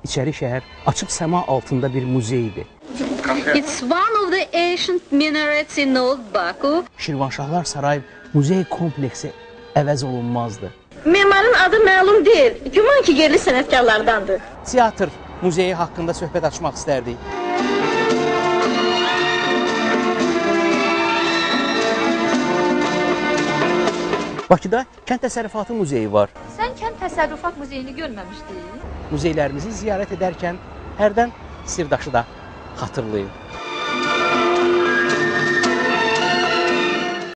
içəri şəhər açıq səma altında bir muzeydir. It's one of the ancient minarets in Old Baku. Şirvanşahlar Sarayı muzey kompleksi əvəz olunmazdı. Memarın adı məlum deyil. Güman ki, yerli sənətkarlardandır. Teatr muzeyi haqqında söhbət açmaq istərdik. Bakıda Kənd Təsərrüfatı Muzeyi var. Sən Kənd Təsərrüfat Muzeyini görməmişdin? Muzeylərimizi ziyarət edərkən hərdən sirdaşı da xatırlayın.